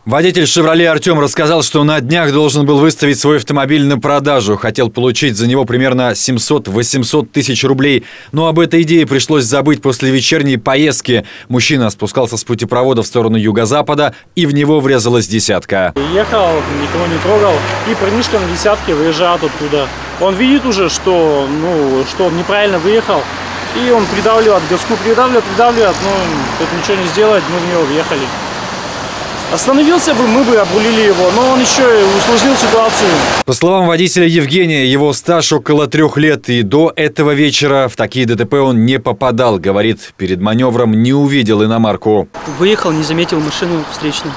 Водитель «Шевроле» Артем рассказал, что на днях должен был выставить свой автомобиль на продажу. Хотел получить за него примерно 700-800 тысяч рублей. Но об этой идее пришлось забыть после вечерней поездки. Мужчина спускался с путепровода в сторону юго-запада, и в него врезалась десятка. Ехал, никого не трогал, и парнишка на десятке выезжает оттуда. Он видит уже, что он неправильно выехал, и он придавливает, газку придавливает, но тут ничего не сделать, мы в него въехали. Остановился бы, мы бы обрулили его, но он еще и усложнил ситуацию. По словам водителя Евгения, его стаж около 3 лет, и до этого вечера в такие ДТП он не попадал. Говорит, перед маневром не увидел иномарку. Выехал, не заметил машину встречную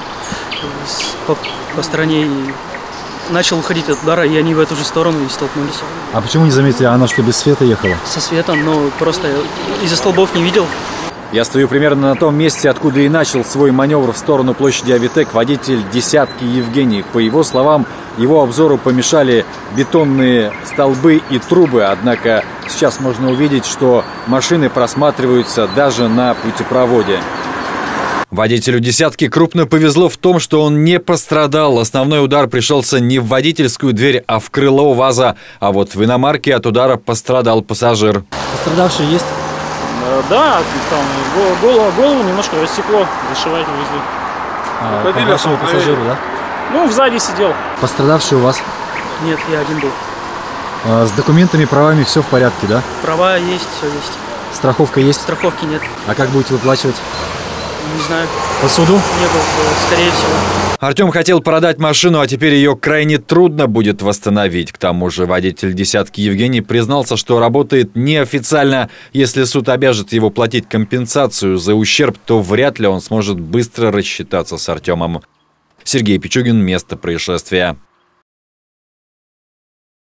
по стороне, и начал уходить от удара, и они в эту же сторону и столкнулись. А почему не заметили? Она что, без света ехала? Со светом, но просто из-за столбов не видел. Я стою примерно на том месте, откуда и начал свой маневр в сторону площади Авитек водитель десятки Евгений. По его словам, его обзору помешали бетонные столбы и трубы. Однако сейчас можно увидеть, что машины просматриваются даже на путепроводе. Водителю десятки крупно повезло в том, что он не пострадал. Основной удар пришелся не в водительскую дверь, а в крыло ВАЗа. А вот в иномарке от удара пострадал пассажир. Пострадавший есть? Да, там голову немножко рассекло, зашивать увезли. По вашему пассажиру, да? Ну, сзади сидел. Пострадавший у вас? Нет, я один был. С документами, правами все в порядке, да? Права есть, все есть. Страховка есть? Страховки нет. А как будете выплачивать? Не знаю. По суду? Не был, скорее всего. Артем хотел продать машину, а теперь ее крайне трудно будет восстановить. К тому же водитель десятки Евгений признался, что работает неофициально. Если суд обяжет его платить компенсацию за ущерб, то вряд ли он сможет быстро рассчитаться с Артемом. Сергей Пичугин, место происшествия.